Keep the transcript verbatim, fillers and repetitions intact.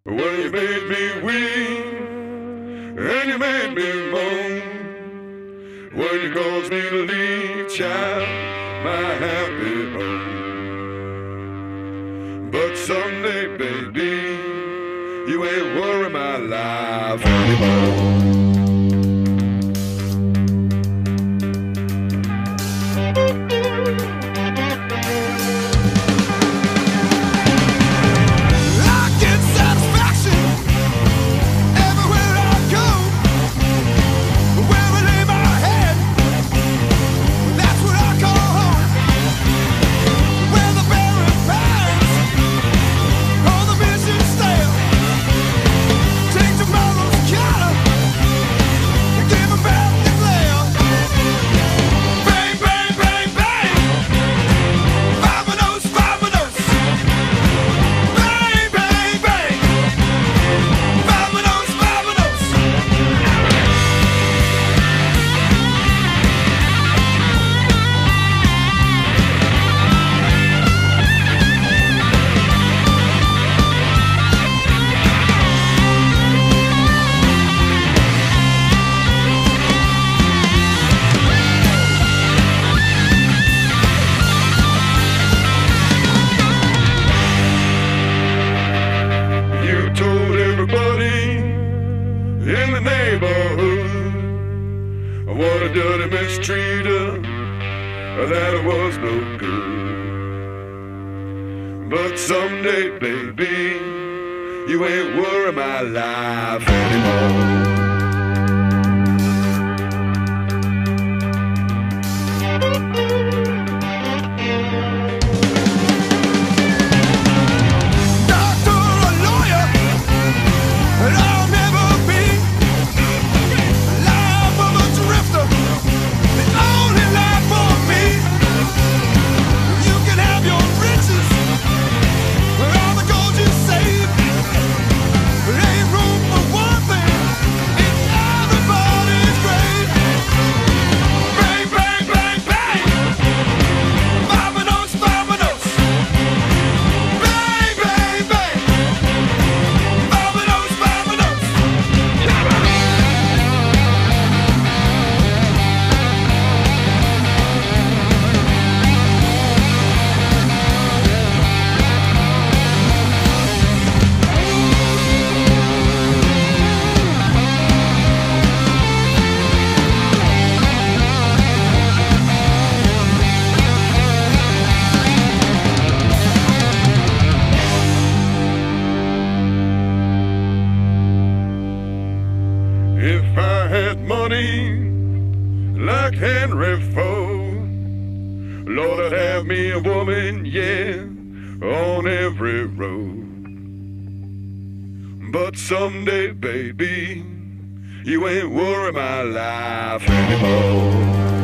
Well, you made me weep, and you made me moan. When you caused me to leave, child, my happy home. But someday, baby, you ain't worry my life anymore. In the neighborhood, what a dirty mistreater, that was no good. But someday, baby, you ain't worry my life anymore. If I had money like Henry Ford, Lord, I'd have me a woman, yeah, on every road. But someday, baby, you ain't worry my life anymore.